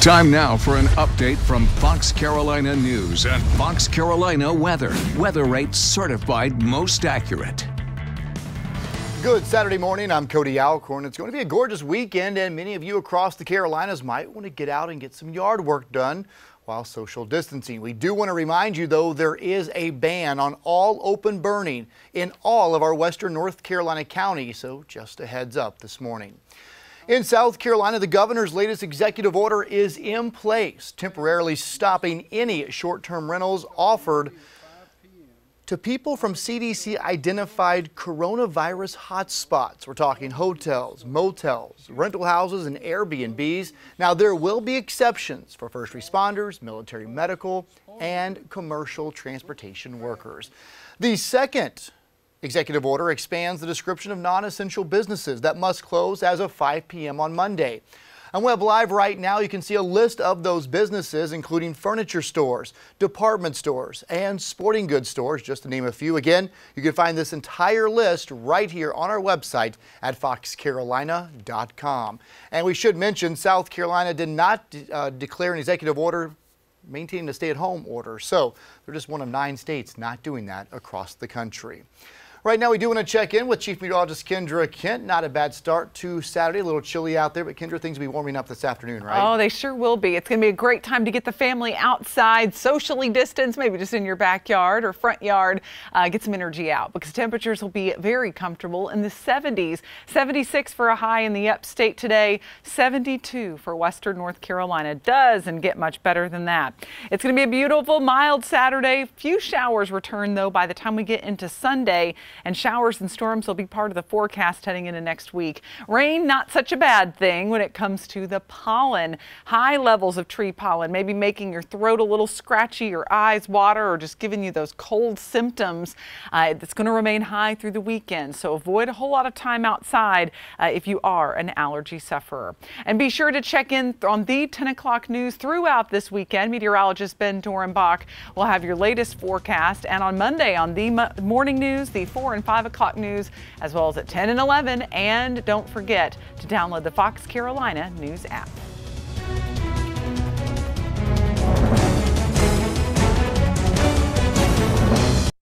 Time now for an update from Fox Carolina News and Fox Carolina Weather. Weather rates certified most accurate. Good Saturday morning. I'm Cody Alcorn. It's going to be a gorgeous weekend, and many of you across the Carolinas might want to get out and get some yard work done while social distancing. We do want to remind you, though, there is a ban on all open burning in all of our western North Carolina counties, so just a heads up this morning. In South Carolina, the governor's latest executive order is in place, temporarily stopping any short-term rentals offered to people from CDC-identified coronavirus hotspots. We're talking hotels, motels, rental houses, and Airbnbs. Now, there will be exceptions for first responders, military, medical, and commercial transportation workers. The second executive order expands the description of non-essential businesses that must close as of 5 p.m. on Monday. On Web Live right now, you can see a list of those businesses, including furniture stores, department stores, and sporting goods stores, just to name a few. Again, you can find this entire list right here on our website at foxcarolina.com. And we should mention South Carolina did not declare an executive order maintaining a stay-at-home order. So they're just one of 9 states not doing that across the country. Right now, we do want to check in with Chief Meteorologist Kendra Kent. Not a bad start to Saturday. A little chilly out there, but Kendra, things will be warming up this afternoon, right? Oh, they sure will be. It's going to be a great time to get the family outside, socially distanced, maybe just in your backyard or front yard. Get some energy out because temperatures will be very comfortable in the 70s. 76 for a high in the upstate today, 72 for western North Carolina. Doesn't get much better than that. It's going to be a beautiful, mild Saturday. Few showers return, though, by the time we get into Sunday. And showers and storms will be part of the forecast heading into next week. Rain, not such a bad thing when it comes to the pollen. High levels of tree pollen, maybe making your throat a little scratchy, your eyes water, or just giving you those cold symptoms. It's going to remain high through the weekend, so avoid a whole lot of time outside if you are an allergy sufferer. And be sure to check in on the 10 o'clock news throughout this weekend. Meteorologist Ben Dorenbach will have your latest forecast, and on Monday on the morning news, the 4 and 5 o'clock news, as well as at 10 and 11. And don't forget to download the Fox Carolina News app.